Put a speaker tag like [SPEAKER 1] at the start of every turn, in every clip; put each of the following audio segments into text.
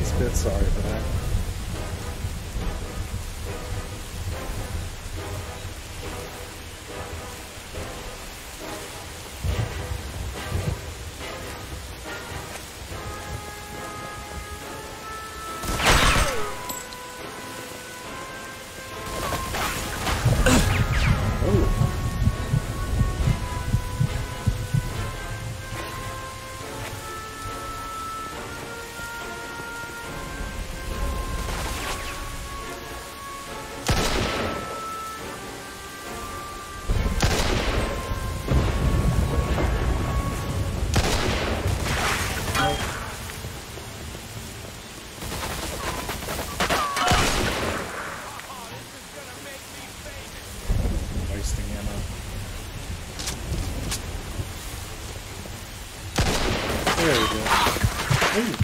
[SPEAKER 1] tiniest bit sorry for that. There we go. Ooh.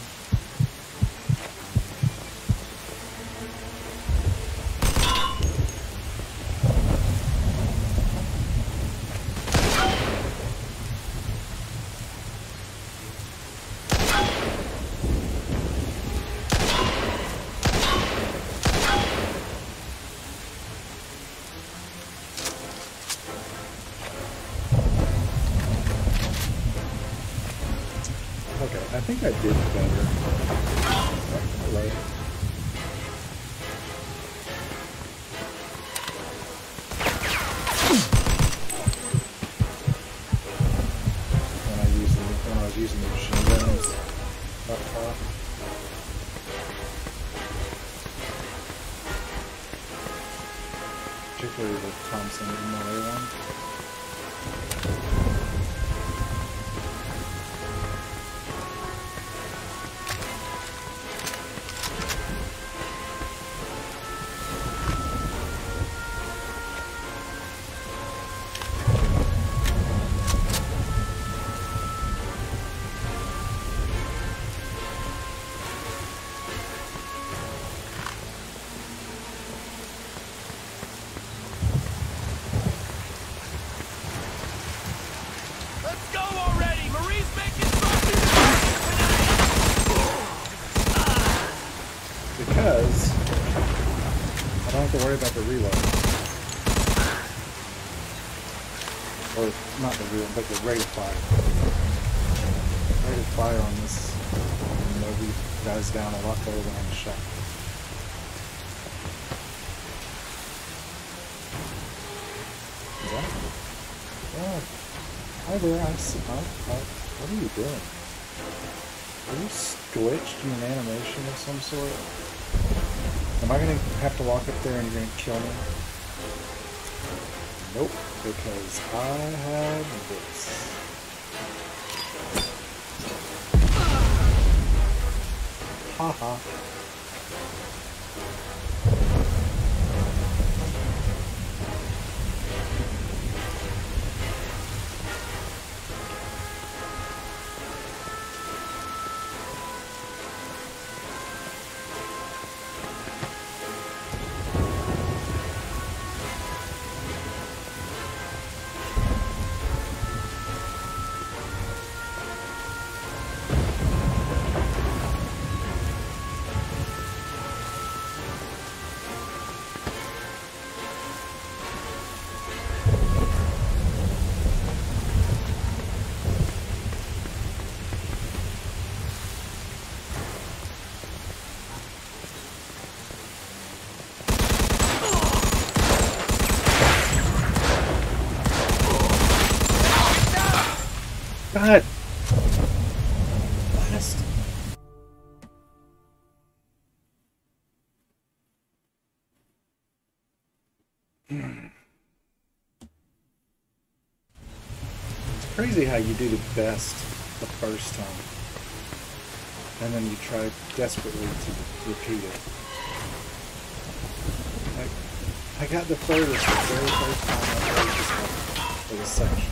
[SPEAKER 1] I think I did better. Hello. When I was using the machine guns up top. Particularly the Thompson and Murray one. Because I don't have to worry about the reload. Or not the reload, but the rate of fire. The rate of fire on this movie dies down a lot better than on the shot. Yeah. Hi there, what are you doing? Are you glitched in an animation of some sort? Am I going to have to walk up there and you're going to kill me? Nope, because I have this. Haha. God. Last. It's crazy how you do the best the first time, and then you try desperately to repeat it. I got the furthest the very first time I played this one for the section.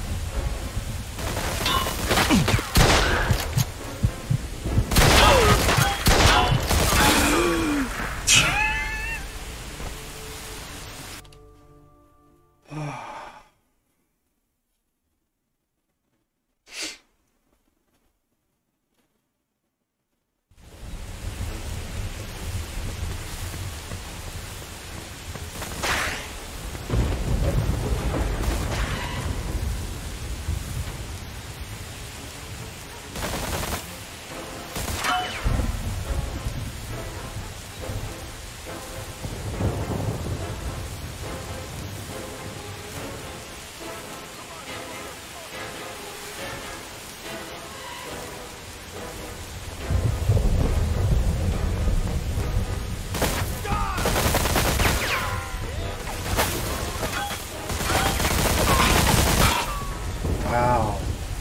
[SPEAKER 1] Wow.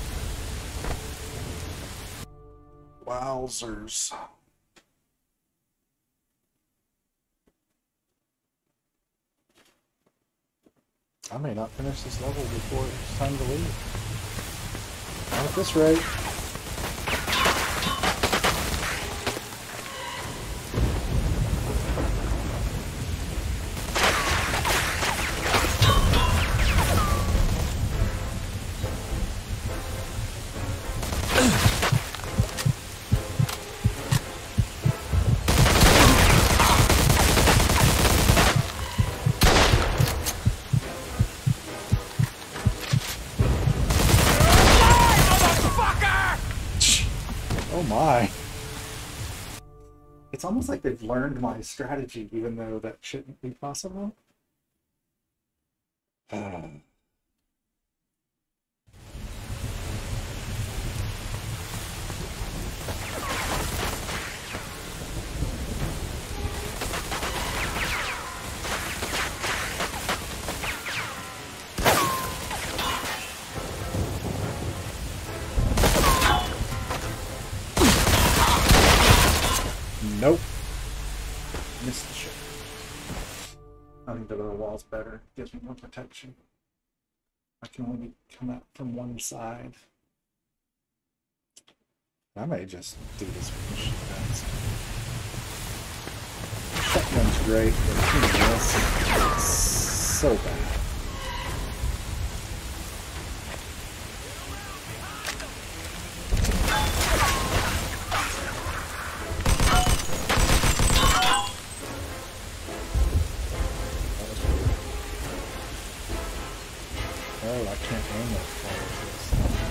[SPEAKER 1] Wowzers. I may not finish this level before it's time to leave. Not at this rate. It's almost like they've learned my strategy, even though that shouldn't be possible. Nope. Missed the shot. I think the other wall's better. Gives me more protection. I can only come out from one side. I may just do this with the shotguns. Shotgun's great, but this is so bad. Oh, I can't aim that far with this.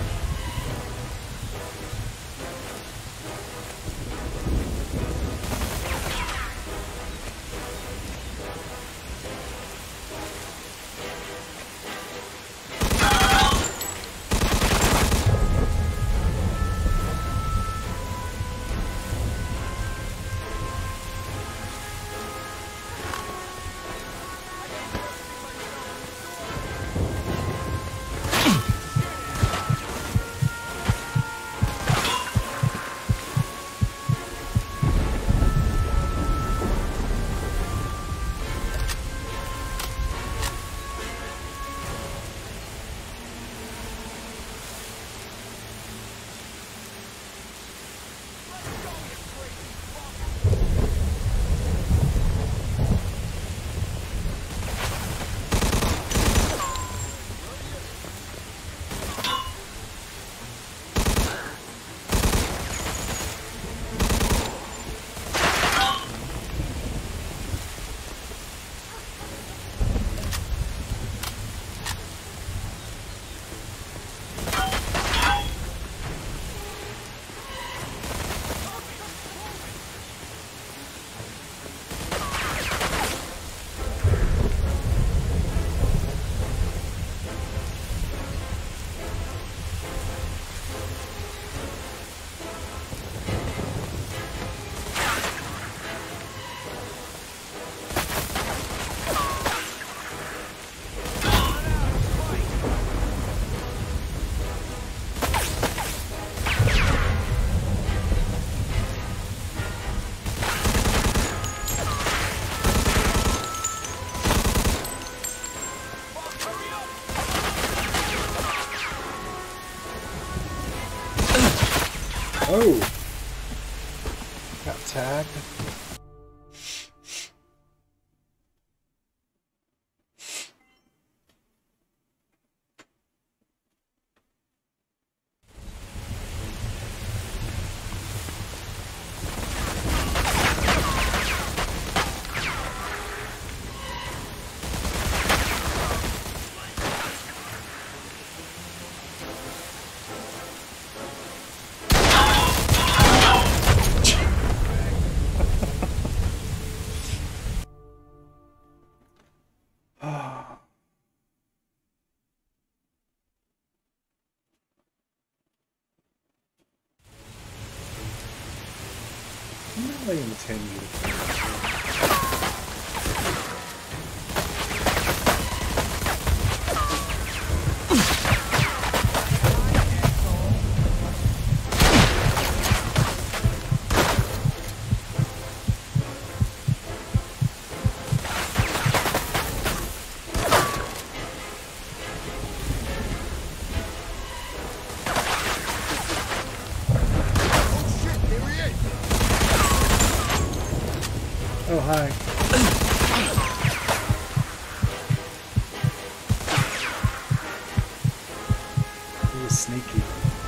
[SPEAKER 1] Oh! Got tagged. I intend you to finish Bye. He was sneaky.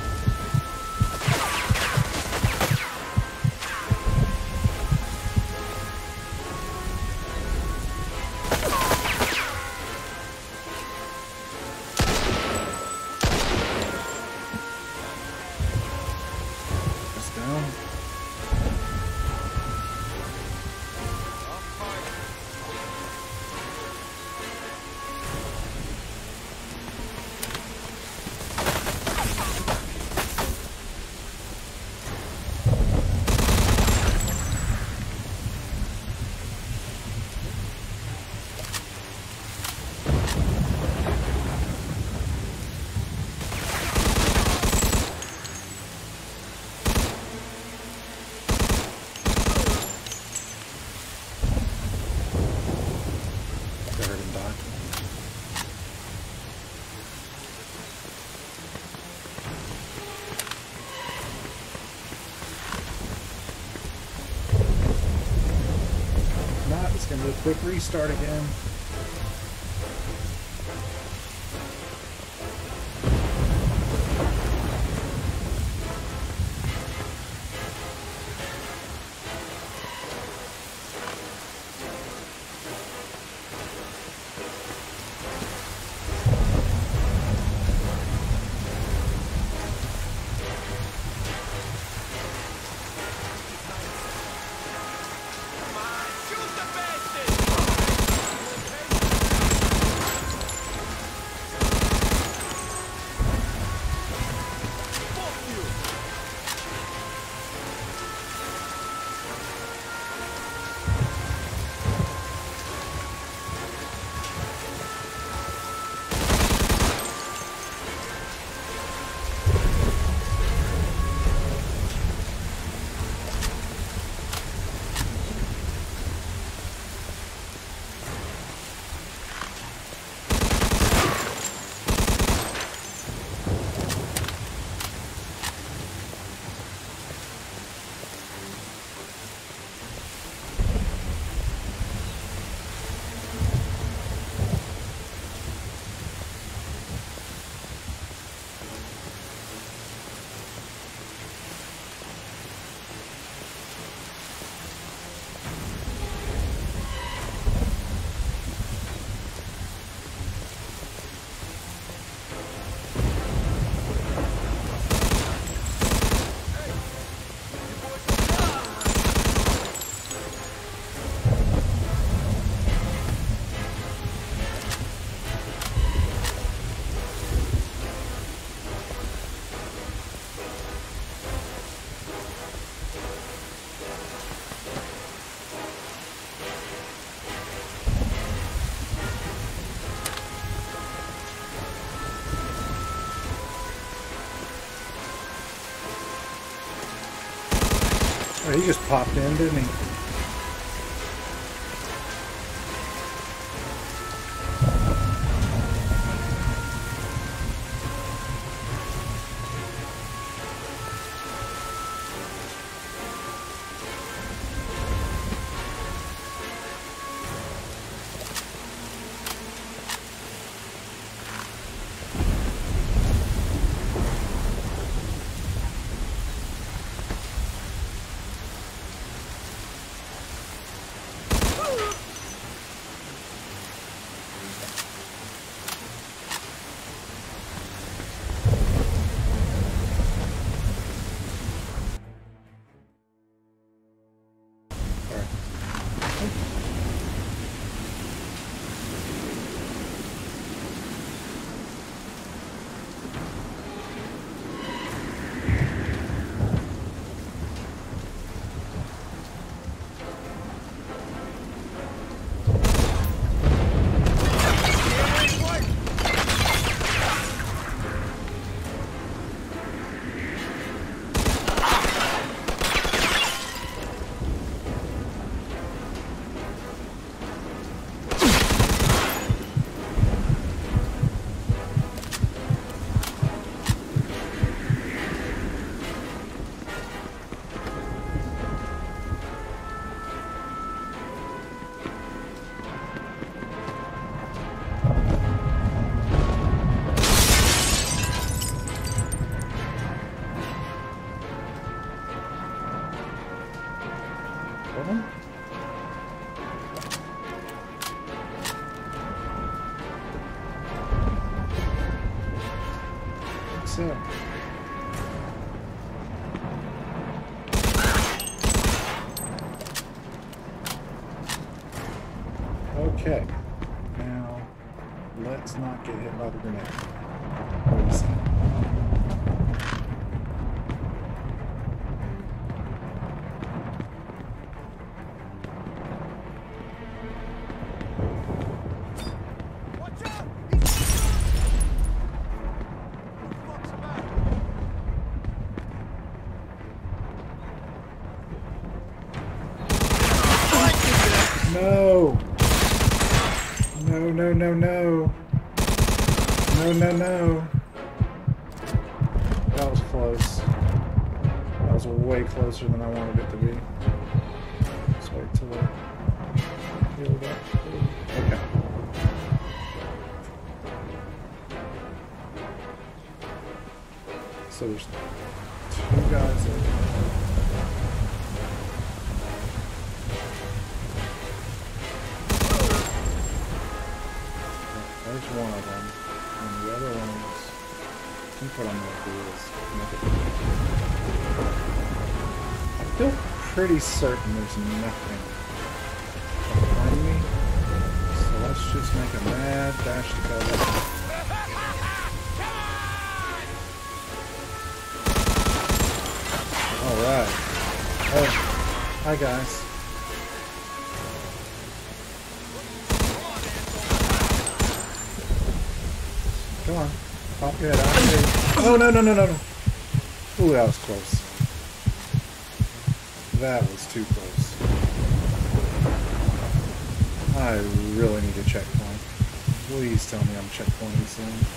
[SPEAKER 1] It's going to be a quick restart again. Oh, he just popped in, didn't he? so. Okay. Now, let's not get hit by the grenade. What do you say? No! No, no, no, no. No, no, no. That was close. That was way closer than I wanted it to be. Let's wait till I heal that. Okay. So there's two guys in. There's one of them, and the other one is, I think what I'm going to do is make it, I feel pretty certain there's nothing behind me, so let's just make a mad dash to cover. Alright. Oh, hi guys. Come on. Pop your head out. Oh, no, no, no, no, no. Ooh, that was close. That was too close. I really need a checkpoint. Please tell me I'm checkpointing soon.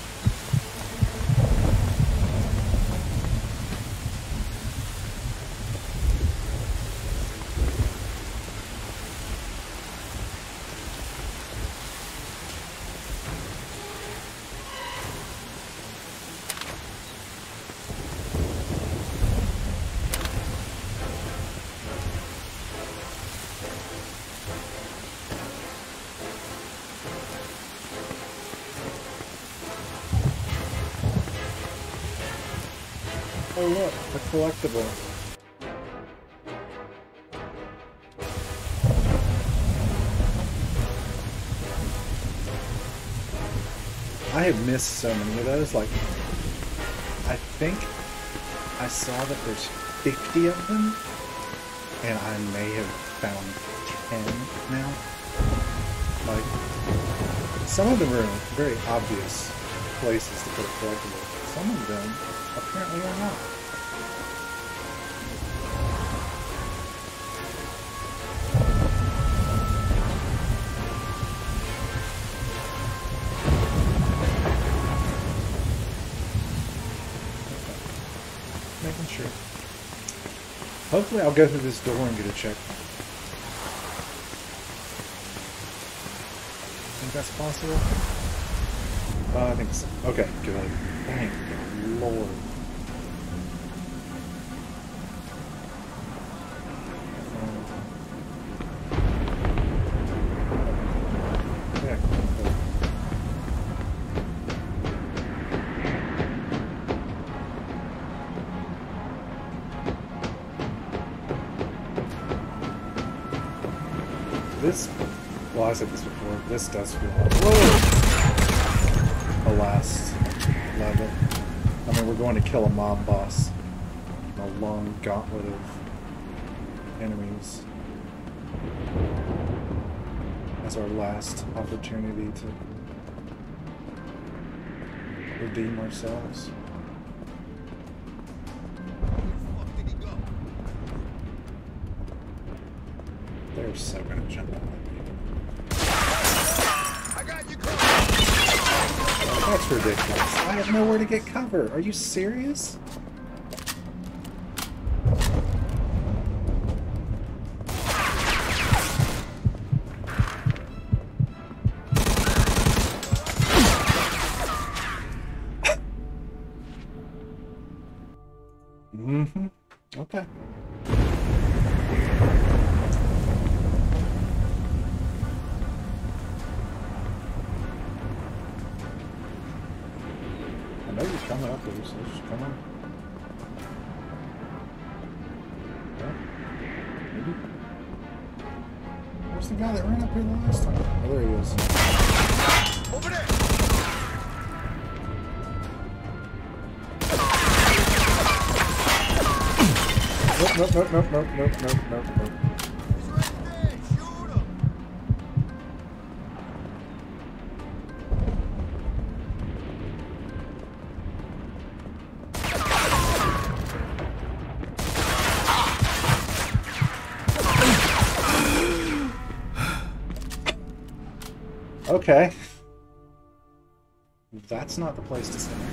[SPEAKER 1] Oh look, a collectible. I have missed so many of those. Like, I think I saw that there's 50 of them, and I may have found 10 now. Like, some of them are in very obvious places to put a collectible. Some of them apparently are not. Making sure. Hopefully I'll go through this door and get a checkpoint. Think that's possible? I think so. Okay, good. Thank the Lord. Yeah. This, well, I said this before, this does feel like, whoa! The last level. I mean, we're going to kill a mob boss in a long gauntlet of enemies. That's our last opportunity to redeem ourselves. They're so gonna jump on that. That's ridiculous. I have nowhere to get cover. Are you serious? Mm-hmm. Okay. I know you're coming up Let's come on. Well, maybe. Where's the guy that ran up here the last time? Oh, there he is.
[SPEAKER 2] Over there!
[SPEAKER 1] Nope.
[SPEAKER 2] He's right there! Shoot him!
[SPEAKER 1] Okay. That's not the place to stand.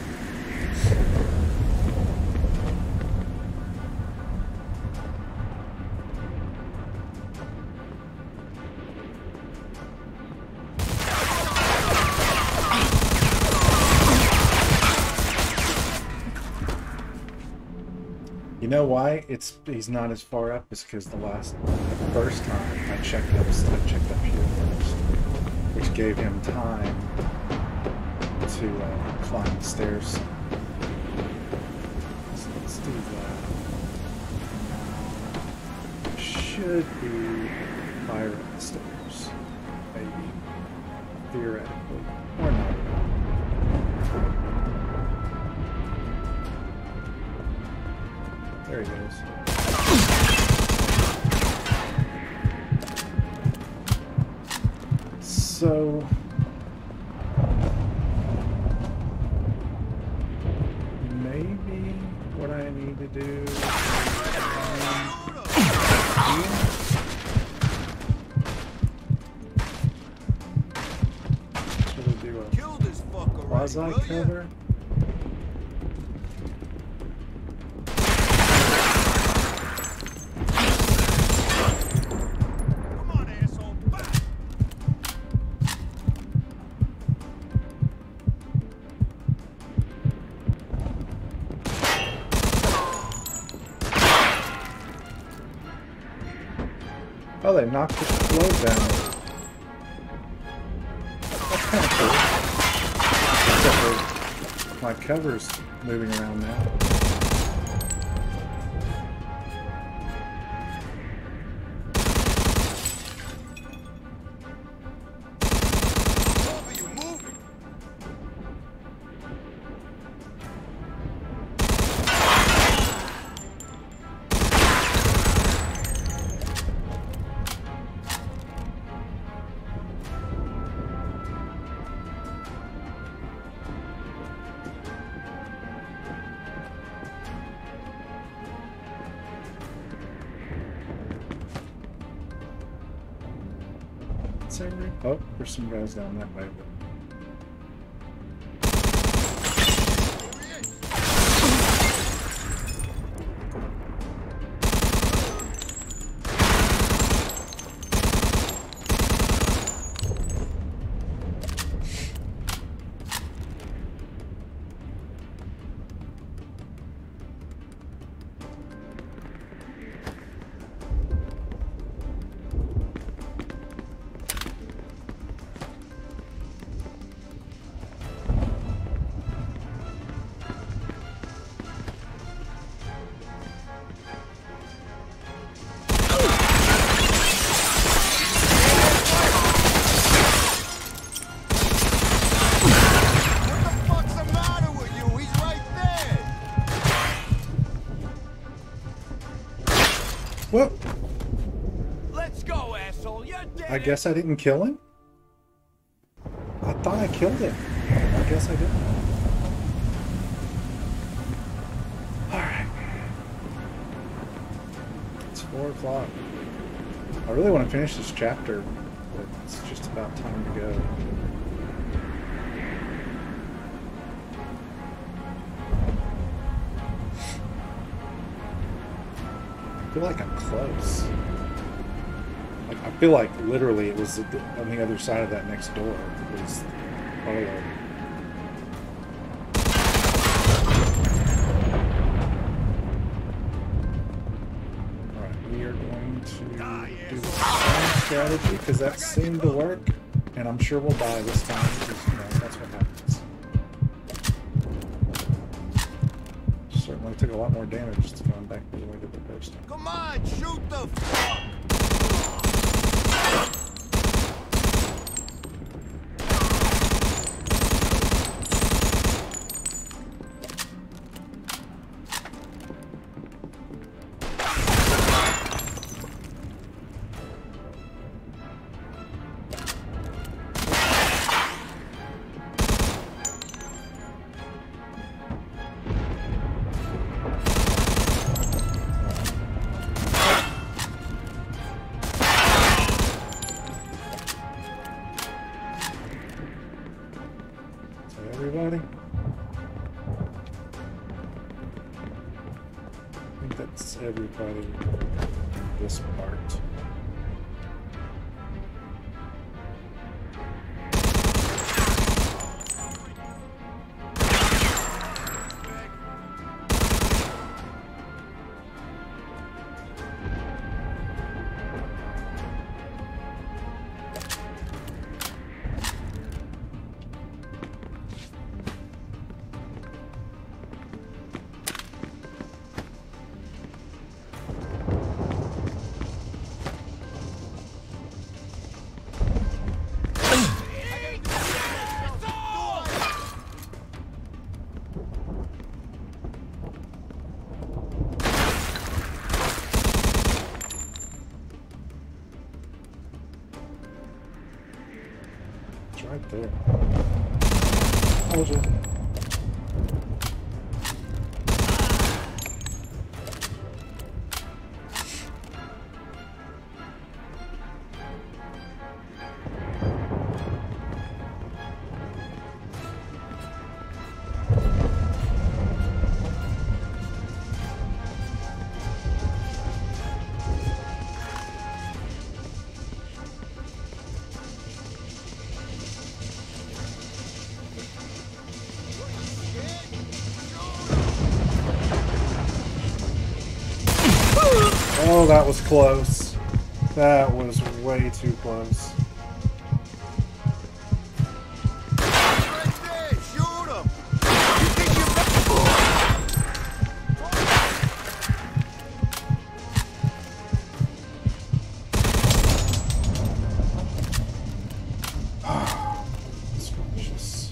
[SPEAKER 1] You know why he's not as far up? Is because the first time I checked up here first, which gave him time to climb the stairs. So let's do that. Should be higher up the stairs, maybe theoretically, or not. There he goes. So maybe what I need to do should I do a quasi cover? Oh, they knocked the float down. That's kind of cool. Except for my cover's moving around now. Oh, there's some guys down that way. Well,
[SPEAKER 2] let's go, asshole. You're dead.
[SPEAKER 1] I guess I didn't kill him? I thought I killed him. I guess I didn't. Alright. It's 4 o'clock. I really want to finish this chapter, but it's just about time to go. I feel like I'm close. Like, I feel like literally it was on the other side of that next door. It was Harlow. Alright, we are going to do the same strategy because that seemed to work. And I'm sure we'll die this time because, you know, that's what happens. I took a lot more damage just going back the way to the first time.
[SPEAKER 2] Come on, shoot the fuck!
[SPEAKER 1] Everybody? I think that's everybody in this part. Right there. Told you. Oh, that was close. That was way too close.
[SPEAKER 2] Right there, shoot him! You think you're
[SPEAKER 1] It's gracious.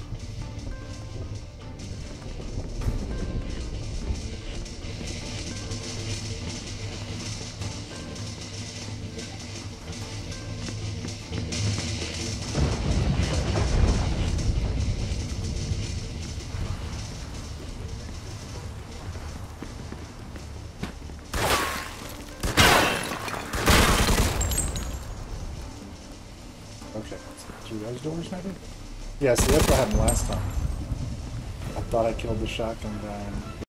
[SPEAKER 1] Okay, through those doors maybe? Yeah, see that's what happened last time. I thought I killed the shotgun guy.